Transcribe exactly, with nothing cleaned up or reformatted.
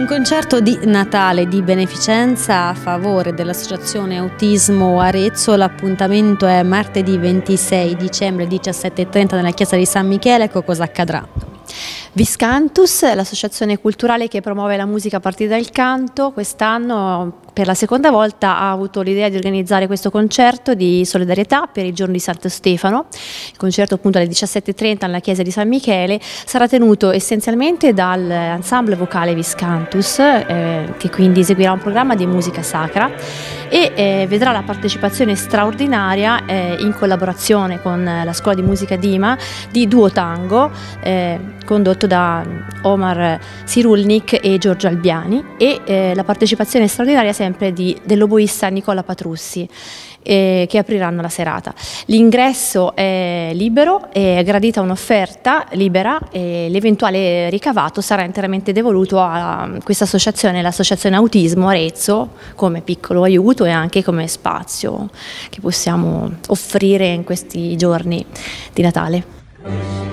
Un concerto di Natale di beneficenza a favore dell'Associazione Autismo Arezzo. L'appuntamento è martedì ventisei dicembre diciassette e trenta nella chiesa di San Michele. Ecco cosa accadrà. Viscantus, l'associazione culturale che promuove la musica a partire dal canto, quest'anno per la seconda volta ha avuto l'idea di organizzare questo concerto di solidarietà per il giorno di Santo Stefano. Il concerto appunto alle diciassette e trenta nella chiesa di San Michele sarà tenuto essenzialmente dall'ensemble vocale Viscantus, eh, che quindi eseguirà un programma di musica sacra e eh, vedrà la partecipazione straordinaria eh, in collaborazione con la scuola di musica Dima di Duo Tango, eh, condotto da Omar Sirulnik e Giorgio Albiani, e eh, la partecipazione straordinaria sempre di, dell'oboista Nicola Patrussi, eh, che apriranno la serata. L'ingresso è libero, è gradita un'offerta libera e l'eventuale ricavato sarà interamente devoluto a questa associazione, l'Associazione Autismo Arezzo, come piccolo aiuto e anche come spazio che possiamo offrire in questi giorni di Natale.